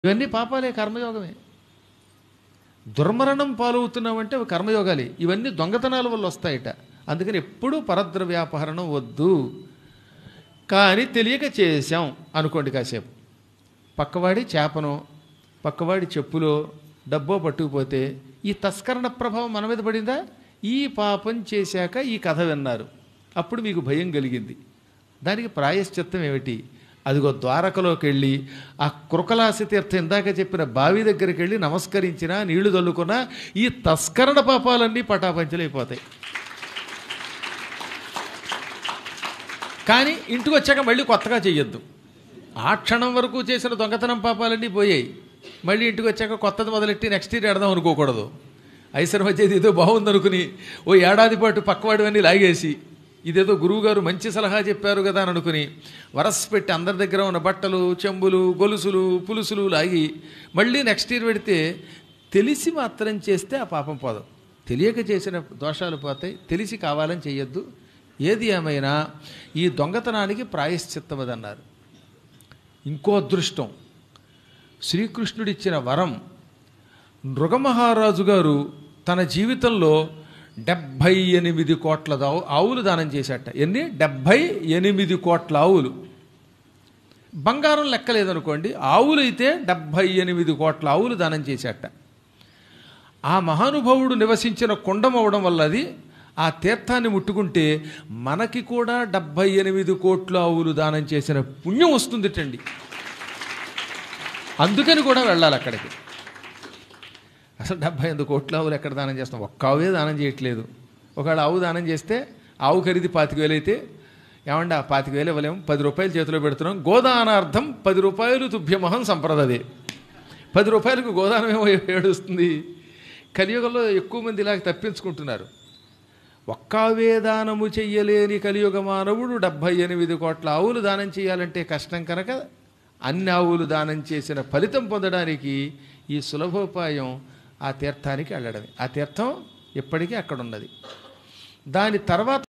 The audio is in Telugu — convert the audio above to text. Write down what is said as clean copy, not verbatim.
ఇవన్నీ పాపాలే, కర్మయోగమే. దుర్మరణం పాలవుతున్నామంటే అవి కర్మయోగాలే. ఇవన్నీ దొంగతనాల వల్ల వస్తాయట. అందుకని ఎప్పుడూ పరద్రవ్యాపహరణం వద్దు. కానీ తెలియక చేశాం అనుకోండి, కాసేపు పక్కవాడి చేపనో పక్కవాడి చెప్పులో డబ్బో పట్టుకుపోతే ఈ తస్కరణ ప్రభావం మన మీద పడిందా? ఈ పాపం చేశాక ఈ కథ విన్నారు, అప్పుడు మీకు భయం కలిగింది. దానికి ప్రాయశ్చిత్తం ఏమిటి? అదిగో ద్వారకలోకి వెళ్ళి ఆ కృకలాసి తీర్థం ఇందాక చెప్పిన బావి దగ్గరికి వెళ్ళి నమస్కరించినా నీళ్లు చల్లుకున్నా ఈ తస్కరణ పాపాలన్నీ పటాపంచలైపోతాయి. కానీ ఇంటికి వచ్చాక మళ్ళీ కొత్తగా చెయ్యొద్దు. ఆ క్షణం వరకు చేసిన దొంగతనం పాపాలన్నీ పోయాయి. మళ్ళీ ఇంటికి వచ్చాక కొత్తది మొదలెట్టి నెక్స్ట్ ఇయర్ ఎడదాం అనుకోకూడదు. ఐశ్వర్యం వచ్చేది ఏదో బాగుందనుకుని ఓ ఏడాది పాటు పక్కవాడివన్నీ లాగేసి ఇదేదో గురువుగారు మంచి సలహా చెప్పారు కదా అని అనుకుని వరస పెట్టి అందరి దగ్గర ఉన్న బట్టలు, చెంబులు, గొలుసులు, పులుసులు లాగి మళ్ళీ నెక్స్ట్ ఇయర్ పెడితే తెలిసి మాత్రం చేస్తే ఆ పాపం పోదు. తెలియక చేసిన దోషాలు పోతాయి. తెలిసి కావాలని చేయొద్దు. ఏది ఏమైనా ఈ దొంగతనానికి ప్రాయశ్చిత్తం అదన్నారు. ఇంకో అదృష్టం, శ్రీకృష్ణుడిచ్చిన వరం. నృగమహారాజు గారు తన జీవితంలో 78 కోట్ల ఆవులు దానం చేశాట. ఎన్ని? 78 కోట్ల ఆవులు. బంగారం లెక్కలేదనుకోండి, ఆవులు అయితే 78 కోట్ల ఆవులు దానం చేశాట. ఆ మహానుభావుడు నివసించిన కుండం అవడం వల్ల అది ఆ తీర్థాన్ని ముట్టుకుంటే మనకి కూడా 78 కోట్ల ఆవులు దానం చేసిన పుణ్యం వస్తుందిటండి. అందుకని కూడా వెళ్ళాలి అక్కడికి. అసలు 78 కోట్ల ఆవులు ఎక్కడ దానం చేస్తాం? ఒక్క ఆవుే దానం చేయట్లేదు. ఒకవేళ ఆవు దానం చేస్తే ఆవు ఖరీదు 25,000 అయితే ఏమండి ఆ 25,000 ఇవ్వలేము, 10 రూపాయలు చేతిలో పెడుతున్నాం. గోదానార్థం 10 రూపాయలు తుభ్యమహం సంప్రదదే. 10 రూపాయలకు గోదానం ఏమో ఏడుస్తుంది. కలియుగంలో ఎక్కువ మంది ఇలాగ తప్పించుకుంటున్నారు. ఒక్క ఆవే దానము చెయ్యలేని కలియుగ మానవుడు 78 కోట్ల ఆవులు దానం చేయాలంటే కష్టం కనుక అన్ని ఆవులు దానం చేసిన ఫలితం పొందడానికి ఈ సులభోపాయం ఆ తీర్థానికి వెళ్ళడమే. ఆ తీర్థం ఇప్పటికీ అక్కడ ఉన్నది. దాని తర్వాత